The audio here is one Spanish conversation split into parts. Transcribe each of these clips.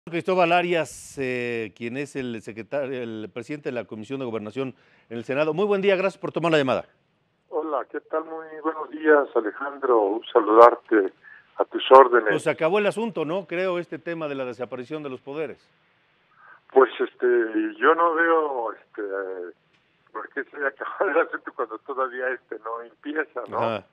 Cristóbal Arias, quien es el presidente de la Comisión de Gobernación en el Senado. Muy buen día, gracias por tomar la llamada. Hola, ¿qué tal? Muy buenos días, Alejandro. Un saludarte, a tus órdenes. Pues se acabó el asunto, ¿no? Creo, este tema de la desaparición de los poderes. Pues yo no veo por qué se acabó el asunto cuando todavía no empieza, ¿no? Ajá.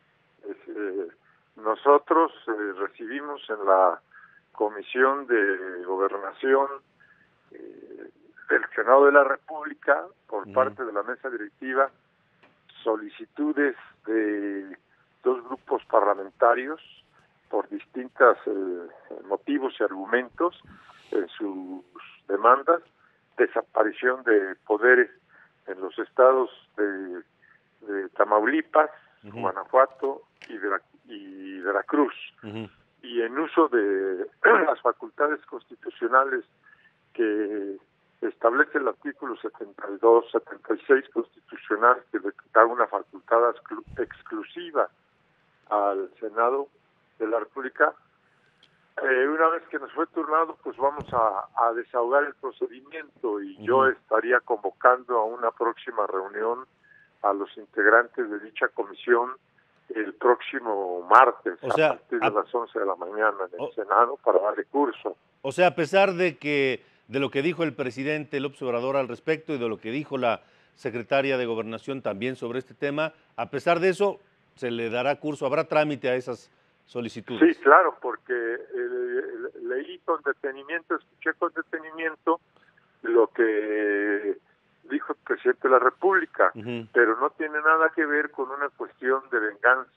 Nosotros recibimos en la Comisión de Gobernación del Senado de la República, por parte de la mesa directiva, solicitudes de dos grupos parlamentarios por distintos motivos y argumentos en sus demandas: desaparición de poderes en los estados de Tamaulipas, Guanajuato y Veracruz, y en uso de las facultades constitucionales que establece el artículo 72, 76 constitucional, que le da una facultad exclusiva al Senado de la República. Una vez que nos fue turnado, pues vamos a desahogar el procedimiento, y yo estaría convocando a una próxima reunión a los integrantes de dicha comisión el próximo martes, a partir de las 11 de la mañana en el Senado, para darle curso. O sea, a pesar de lo que dijo el presidente López Obrador al respecto y de lo que dijo la secretaria de Gobernación también sobre este tema, a pesar de eso, se le dará curso, habrá trámite a esas solicitudes. Sí, claro, porque leí con detenimiento, escuché con detenimiento lo que dijo el presidente de la República, pero no tiene nada que ver con una cuestión de venganza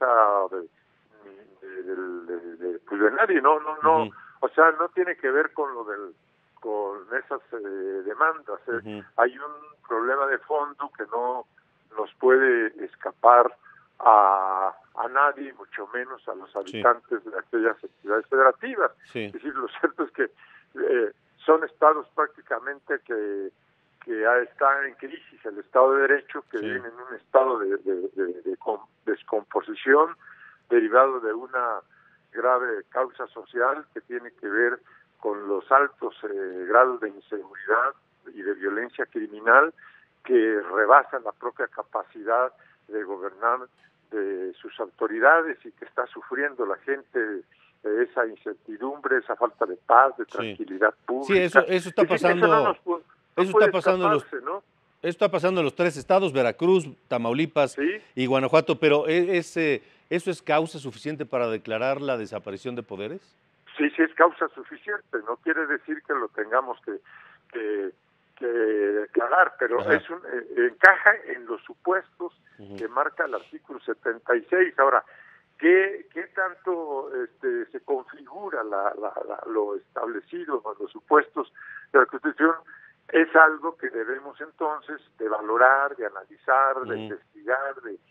de nadie, no, o sea, no tiene que ver con con esas demandas. Hay un problema de fondo que no nos puede escapar a nadie, mucho menos a los habitantes de aquellas entidades federativas. Es decir, lo cierto es que son estados prácticamente que están en crisis. El Estado de Derecho, que viene en un estado de descomposición derivado de una grave causa social que tiene que ver con los altos grados de inseguridad y de violencia criminal que rebasan la propia capacidad de gobernar de sus autoridades, y que está sufriendo la gente esa incertidumbre, esa falta de paz, de tranquilidad pública. Sí, eso está pasando. Eso está pasando en los tres estados, Veracruz, Tamaulipas y Guanajuato, pero ¿eso es causa suficiente para declarar la desaparición de poderes? Sí, es causa suficiente. No quiere decir que lo tengamos que declarar, pero encaja en los supuestos que marca el artículo 76. Ahora, ¿qué tanto se configura lo establecido en los supuestos de la Constitución? Es algo que debemos entonces de valorar, de analizar, de investigar,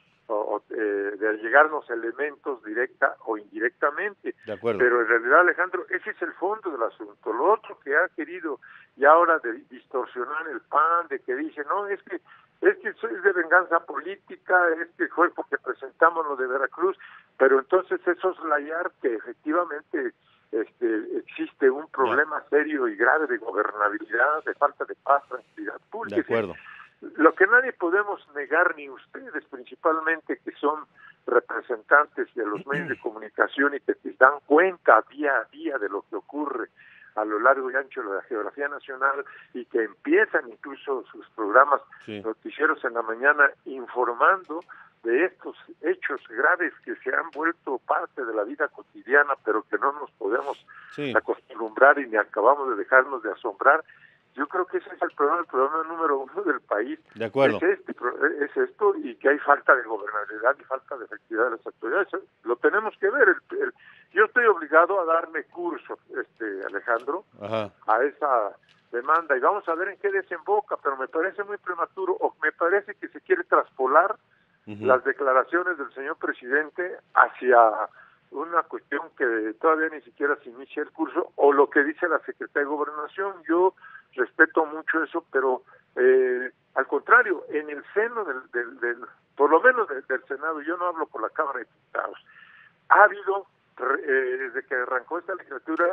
de llegarnos elementos directa o indirectamente. De acuerdo. Pero en realidad, Alejandro, ese es el fondo del asunto. Lo otro que ha querido y ahora de distorsionar el PAN, de que dice, no, es que eso es de venganza política, es que fue porque presentamos lo de Veracruz, pero entonces es soslayar que efectivamente existe un problema serio y grave de gobernabilidad, de falta de paz, tranquilidad pública. De acuerdo. Lo que nadie podemos negar, ni ustedes principalmente, que son representantes de los medios de comunicación y que se dan cuenta día a día de lo que ocurre a lo largo y ancho de la geografía nacional, y que empiezan incluso sus programas noticieros en la mañana informando de estos hechos graves que se han vuelto parte de la vida cotidiana, pero que no nos podemos acostumbrar y ni acabamos de dejarnos de asombrar. Yo creo que ese es el problema número uno del país. De acuerdo. Es esto, y que hay falta de gobernabilidad y falta de efectividad de las autoridades. Lo tenemos que ver. Yo estoy obligado a darle curso, Alejandro, a esa demanda, y vamos a ver en qué desemboca, pero me parece muy prematuro, o me parece que se quiere traspolar las declaraciones del señor presidente hacia una cuestión que todavía ni siquiera se inicia el curso, o lo que dice la Secretaría de Gobernación. Yo respeto mucho eso, pero al contrario, en el seno por lo menos del Senado, yo no hablo por la Cámara de Diputados, ha habido, desde que arrancó esta legislatura,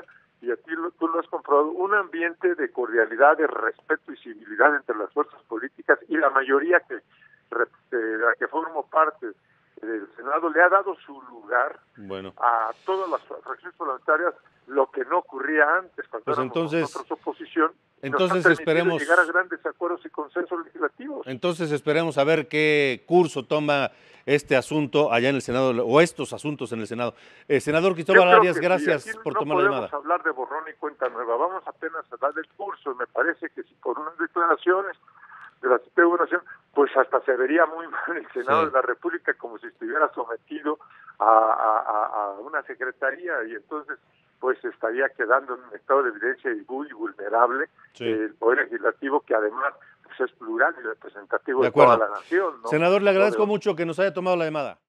y a ti tú lo has comprobado, un ambiente de cordialidad, de respeto y civilidad entre las fuerzas políticas, y la mayoría de la que formo parte del Senado le ha dado su lugar a todas las fracciones parlamentarias, lo que no ocurría antes cuando pues éramos entonces, nosotros oposición. Entonces nos esperemos llegar a grandes acuerdos y consensos legislativos. Entonces esperemos a ver qué curso toma este asunto allá en el Senado, o estos asuntos en el Senado. Senador Cristóbal Arias, gracias por tomar la llamada. No podemos hablar de borrón y cuenta nueva, vamos apenas a dar el curso. Me parece que si por unas declaraciones de la Secretaría de Gobernación, pues hasta se vería muy mal el Senado de la República, como si estuviera sometido a una secretaría, y entonces pues estaría quedando en un estado de evidencia y muy vulnerable el Poder Legislativo, que además pues, es plural y representativo de toda la nación, ¿no? Senador, le agradezco mucho que nos haya tomado la llamada.